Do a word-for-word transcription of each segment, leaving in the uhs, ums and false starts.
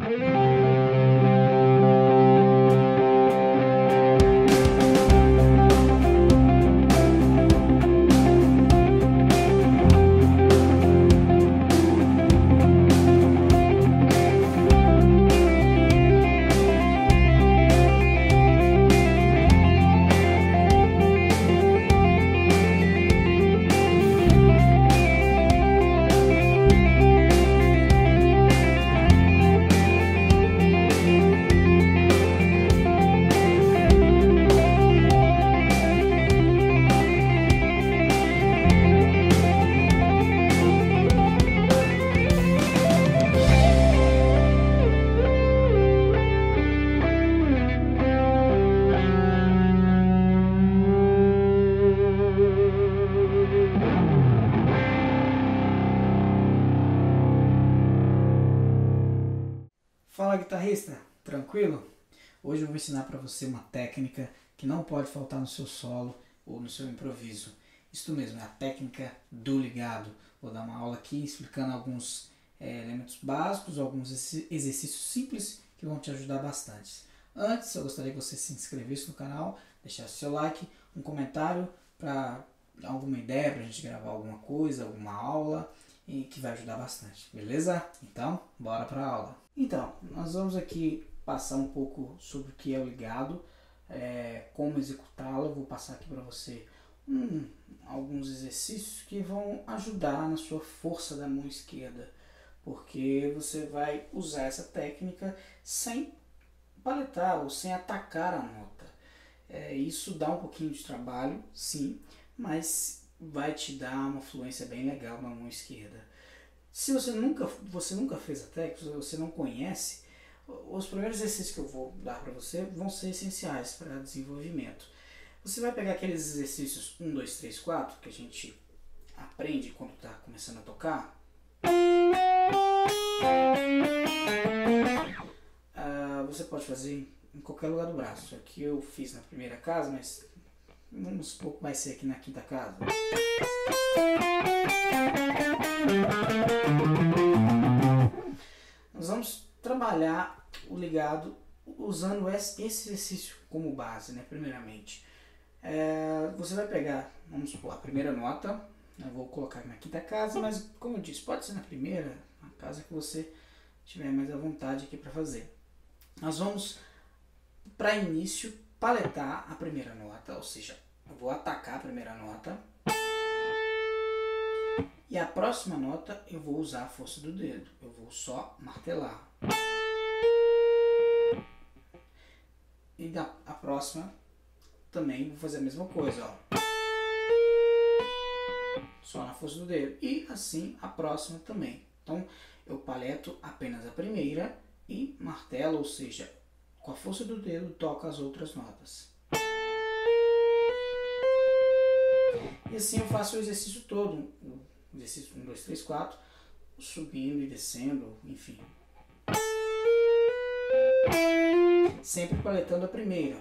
Fala, guitarrista, tranquilo? Hoje eu vou ensinar para você uma técnica que não pode faltar no seu solo ou no seu improviso. Isto mesmo, é a técnica do ligado. Vou dar uma aula aqui explicando alguns é, elementos básicos, alguns exercícios simples que vão te ajudar bastante. Antes, eu gostaria que você se inscrevesse no canal, deixasse seu like, um comentário para alguma ideia para a gente gravar alguma coisa, alguma aula, e que vai ajudar bastante, beleza? Então, bora para a aula. Então, nós vamos aqui passar um pouco sobre o que é o ligado, é, como executá-lo. Eu vou passar aqui para você hum, alguns exercícios que vão ajudar na sua força da mão esquerda, porque você vai usar essa técnica sem paletar ou sem atacar a nota. É, isso dá um pouquinho de trabalho, sim, mas vai te dar uma fluência bem legal na mão esquerda. Se você nunca, você nunca fez a técnica, você não conhece, os primeiros exercícios que eu vou dar para você vão ser essenciais para desenvolvimento. Você vai pegar aqueles exercícios um, dois, três, quatro que a gente aprende quando está começando a tocar. Ah, você pode fazer em qualquer lugar do braço. Aqui eu fiz na primeira casa, mas vamos supor que vai ser aqui na quinta casa. Nós vamos trabalhar o ligado usando esse exercício como base, né? Primeiramente, é, você vai pegar, vamos supor, a primeira nota. Eu vou colocar na quinta casa, mas como eu disse, pode ser na primeira, na casa que você tiver mais à vontade aqui para fazer. Nós vamos, para início, paletar a primeira nota, ou seja, eu vou atacar a primeira nota e a próxima nota eu vou usar a força do dedo, eu vou só martelar. E da, a próxima também vou fazer a mesma coisa, ó. Só na força do dedo. E assim a próxima também. Então eu paleto apenas a primeira e martelo, ou seja, com a força do dedo toco as outras notas. E assim eu faço o exercício todo, o exercício um, dois, três, quatro, subindo e descendo, enfim. Sempre paletando a primeira.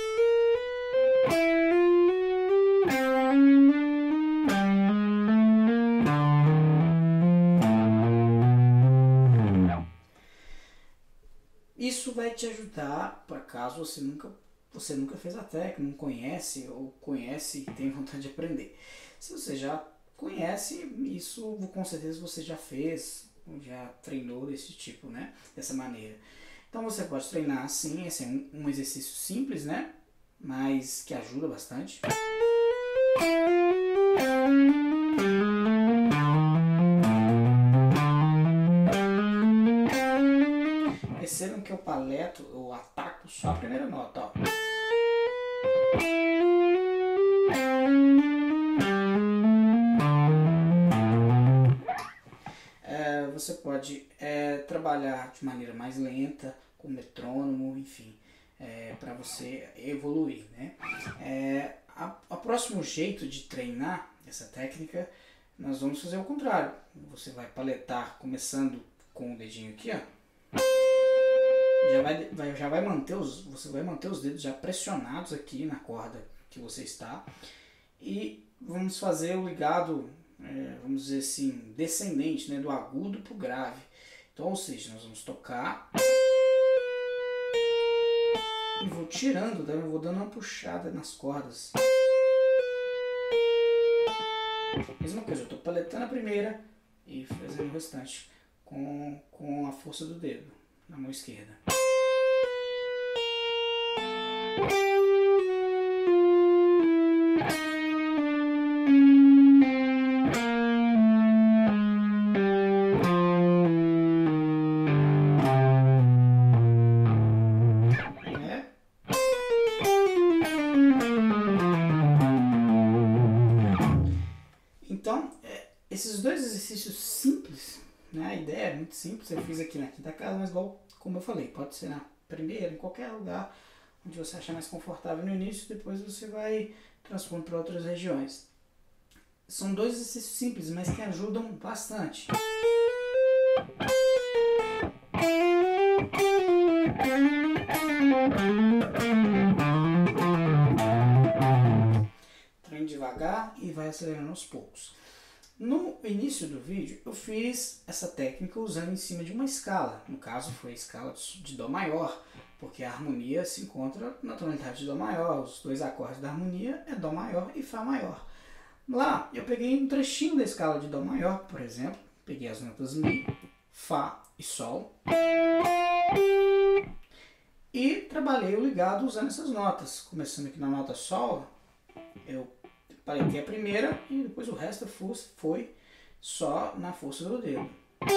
Isso vai te ajudar para caso você nunca, você nunca fez a técnica, não conhece ou conhece e tem vontade de aprender. Se você já conhece, isso com certeza você já fez, já treinou desse tipo, né? Dessa maneira. Então você pode treinar assim, esse é um, um exercício simples, né? Mas que ajuda bastante. Percebam que eu paleto, eu ataco só a primeira nota, ó. É, você pode é, trabalhar de maneira mais lenta, com metrônomo, enfim, é, para você evoluir, né? É, a, a próximo jeito de treinar essa técnica, nós vamos fazer o contrário. Você vai paletar começando com o dedinho aqui, ó. Já vai, vai, já vai manter os, você vai manter os dedos já pressionados aqui na corda que você está. E vamos fazer o ligado, é, vamos dizer assim, descendente, né, do agudo para o grave. Então, ou seja, nós vamos tocar e vou tirando, tá? Eu vou dando uma puxada nas cordas. Mesma coisa, eu estou paletando a primeira e fazendo o restante com, com a força do dedo na mão esquerda. Então, é, esses dois exercícios simples, né, a ideia é muito simples, eu fiz aqui na quinta casa, mas igual como eu falei, pode ser na primeira, em qualquer lugar onde você achar mais confortável no início, depois você vai transpondo para outras regiões. São dois exercícios simples, mas que ajudam bastante. Treine devagar e vai acelerando aos poucos. No início do vídeo eu fiz essa técnica usando em cima de uma escala, no caso foi a escala de Dó maior, porque a harmonia se encontra na tonalidade de Dó maior, os dois acordes da harmonia é Dó maior e Fá maior. Lá eu peguei um trechinho da escala de Dó maior, por exemplo, peguei as notas Mi, Fá e Sol e trabalhei o ligado usando essas notas, começando aqui na nota Sol, eu paletei a primeira e depois o resto foi só na força do dedo.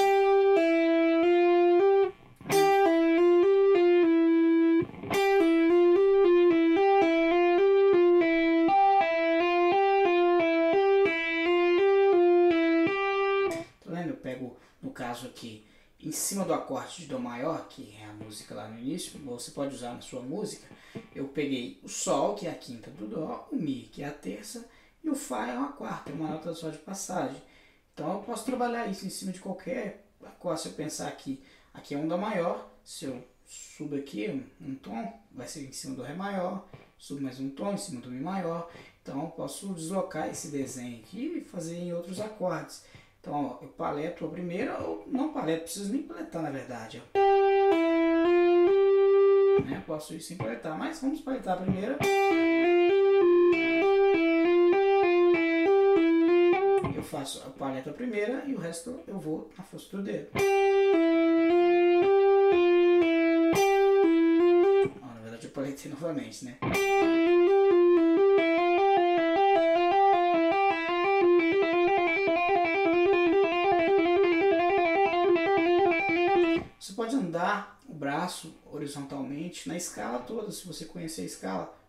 Tá vendo? Eu pego, no caso aqui, em cima do acorde de Dó maior, que é a música lá no início, você pode usar na sua música, eu peguei o Sol, que é a quinta do Dó, o Mi, que é a terça, e o Fá é uma quarta, é uma nota só de passagem. Então eu posso trabalhar isso em cima de qualquer acorde. Se eu pensar aqui, aqui é um Dó maior, se eu subo aqui um, um tom, vai ser em cima do Ré maior, subo mais um tom em cima do Mi maior. Então eu posso deslocar esse desenho aqui e fazer em outros acordes. Então ó, eu paleto a primeira, ou não paleto, preciso nem paletar na verdade. Ó. Né? Posso ir sem paletar, mas vamos paletar a primeira. Eu faço a paleta a primeira e o resto eu vou na força do dedo. Ó, na verdade eu paletei novamente, né? Você pode andar o braço horizontalmente na escala toda, se você conhecer a escala.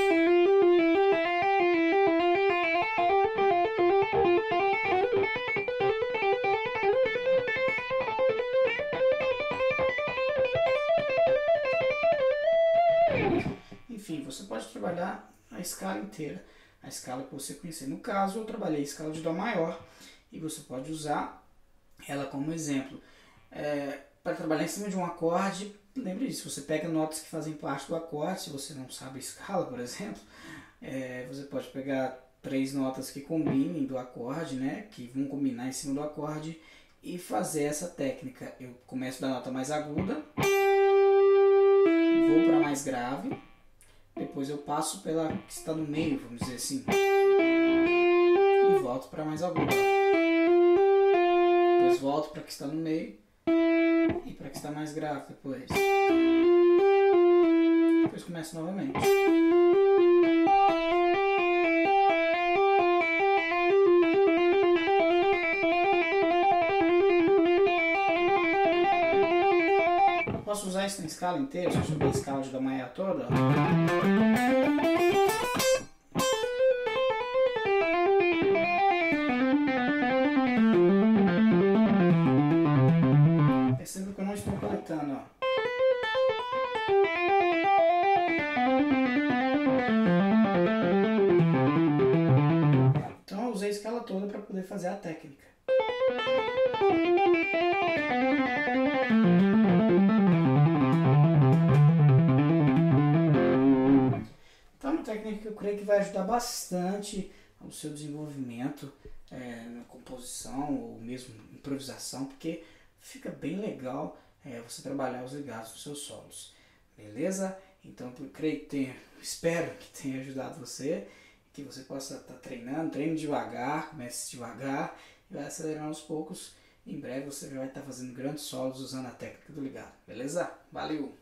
Enfim, você pode trabalhar a escala inteira, a escala que você conhecer. No caso, eu trabalhei a escala de Dó maior e você pode usar ela como exemplo. É, para trabalhar em cima de um acorde, lembre disso, você pega notas que fazem parte do acorde, se você não sabe a escala, por exemplo, é, você pode pegar três notas que combinem do acorde, né, que vão combinar em cima do acorde e fazer essa técnica. Eu começo da nota mais aguda, vou para mais grave, depois eu passo pela que está no meio, vamos dizer assim, e volto para mais aguda. Depois volto para que está no meio e para que está mais grave depois. Depois começo novamente. Posso usar isso na escala inteira, se eu subir a escala de Dó maior toda. Perceba que eu não estou paletando, ó. Então eu usei a escala toda para poder fazer a técnica. Técnica que eu creio que vai ajudar bastante ao seu desenvolvimento é, na composição ou mesmo improvisação, porque fica bem legal é, você trabalhar os ligados dos seus solos, beleza? Então eu creio que tenha, espero que tenha ajudado você, que você possa estar treinando, treine devagar, comece devagar e vai acelerando aos poucos. Em breve você já vai estar fazendo grandes solos usando a técnica do ligado, beleza? Valeu!